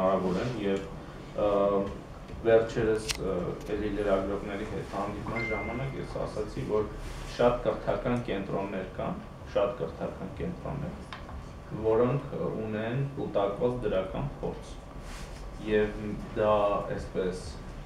հնարավոր են եւ վերջերս էլի լրագրողների հետ հանդիպման ժամանակ ես ասացի, որ շատ կրթական կենտրոններ կան, որոնք ունեն կուտակված դրական փորձ եւ դա այսպես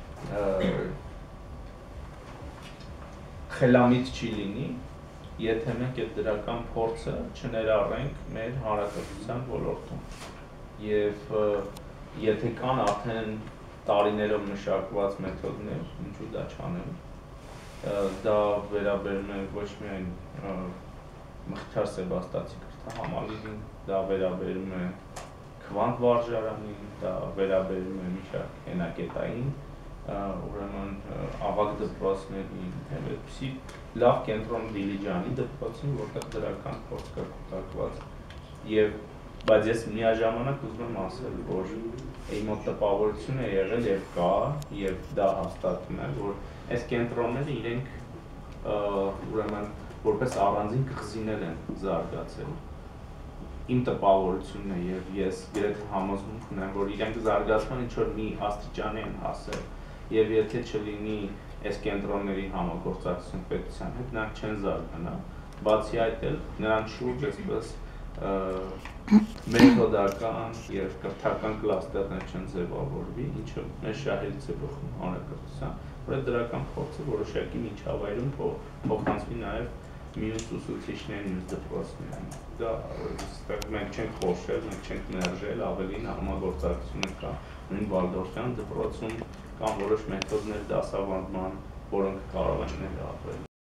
խելամիտ չի լինի, եթե մենք այդ դրական փորձը չներառենք մեր հանրակրթության ոլորտում եւ եթե կան արդեն տարիներով մշակված մեթոդներ, ինչու դա չանեն, դա վերաբերում է ոչ միայն Մխիթար Սեբաստացի կրթահամալիրին, դա վերաբերում է Քվանտ վարժարանին, դա վերաբերում է մի շարք հենակետային, ուրեմն ավագ դպրոցների, այդպիսի լավ կենտրոն Դիլիջանի դպրոցին, որտեղ դրական փորձ կա կուտակված եւ բայց ես միաժամանակ ուզում եմ ասել, որ իմ մոտ տպավորություն է եղել եւ կա եւ դա հաստատում է, որ այս կենտրոնները իրենք ուրեմն որպես առանձին կղզիներ են զարգացել։ Իմ տպավորությունն է եւ ես գրեթե համոզմունք ունեմ, որ իրենք զարգացման ինչ-որ մի աստիճանի են հասել եւ եթե չլինի այս կենտրոնների համագործակցություն պետության հետ, նրանք չեն զարգանա։ Բացի այդ էլ նրանց շուրջ այսպես մեթոդական եւ կրթական կլաստերներ չեն ձևավորվի, ինչը մեզ շահերից է բխում հանրակրթության, որ այդ դրական փորձը որոշակի միջավայրում փոխանցվի նաեւ մյուս ուսուցիչներին, մյուս դպրոցներին։ Դա մենք չենք խորշել, մենք չենք մերժել, ավելին համագործակցությունը կա նույն Վալդորֆյան դպրոցում կան որոշ մեթոդներ դասավանդման, որոնք կարող են ներառվել